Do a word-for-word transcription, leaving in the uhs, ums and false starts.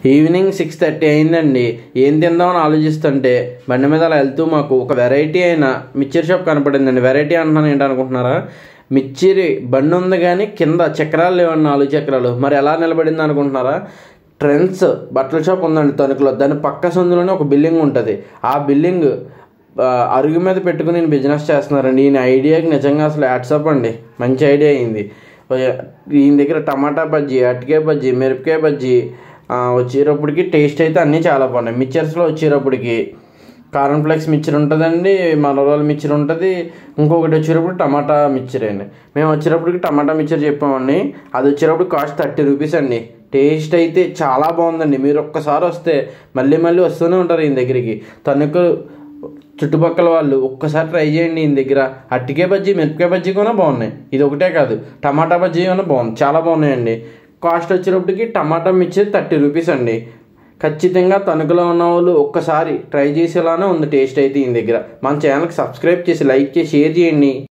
Evening six thirty అయిందండి. ఏం తిందామని ఆలోచిస్తుంటే బండి మీద అలా వెళ్తూ మాకు ఒక వెరైటీ అయిన మిక్చర్ షాప్ కనపడిందండి. వెరైటీ అంటున్నాను ఏంటనుకుంటున్నారా? మిక్చరి బండి ఉంది కానీ కింద చక్రాలు లేవండి, నాలుగు చక్రాలు. మరి ఎలా నిలబడింది అనుకుంటున్నారా? ట్రెండ్స్ బట్టల షాప్ ఉందండి తణుకులో. దాని పక్క సందులోనే ఒక బిల్డింగ్ ఉంటుంది. ఆ బిల్డింగ్ అరుగు మీద పెట్టుకుని నేను బిజినెస్ చేస్తున్నారండి. ఈయన ఐడియాకి నిజంగా అసలు యాడ్సప్ అండి, మంచి ఐడియా అయింది. ఈయన దగ్గర టమాటా బజ్జీ, అరటికాయ బజ్జీ, మిరపకాయ బజ్జీ వచ్చేటప్పటికి టేస్ట్ అయితే అన్నీ చాలా బాగున్నాయి. మిక్చర్స్లో వచ్చేటప్పటికి కారం ఫ్లేక్స్ మిక్చర్ ఉంటుందండి, మనోరాల మిక్చర్ ఉంటుంది, ఇంకొకటి వచ్చేటప్పుడు టమాటా మిక్చర్ అండి. మేము వచ్చేటప్పటికి టమాటా మిక్చర్ చెప్పామండి. అది వచ్చేటప్పుడు కాస్ట్ థర్టీ రూపీస్ అండి. టేస్ట్ అయితే చాలా బాగుందండి. మీరు ఒక్కసారి వస్తే మళ్ళీ మళ్ళీ వస్తూనే ఉంటారు ఈయన దగ్గరికి. తణుకు చుట్టుపక్కల వాళ్ళు ఒక్కసారి ట్రై చేయండి ఈయన దగ్గర. అరటికాయ బజ్జీ, మిరపకాయ బజ్జీ కూడా బాగున్నాయి. ఇది ఒకటే కాదు, టమాటా బజ్జీ కూడా బాగుంది, చాలా బాగున్నాయండి. కాస్ట్ వచ్చేటప్పటికి టమాటా మిక్చర్ థర్టీ రూపీస్ అండి. ఖచ్చితంగా తణుకులో ఉన్న వాళ్ళు ఒక్కసారి ట్రై చేసేలానే ఉంది టేస్ట్ అయితే ఈయన దగ్గర. మన ఛానల్కి సబ్స్క్రైబ్ చేసి లైక్ చేసి షేర్ చేయండి.